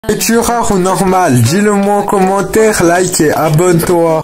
Es-tu rare ou normal? Dis-le moi en commentaire, like et abonne-toi.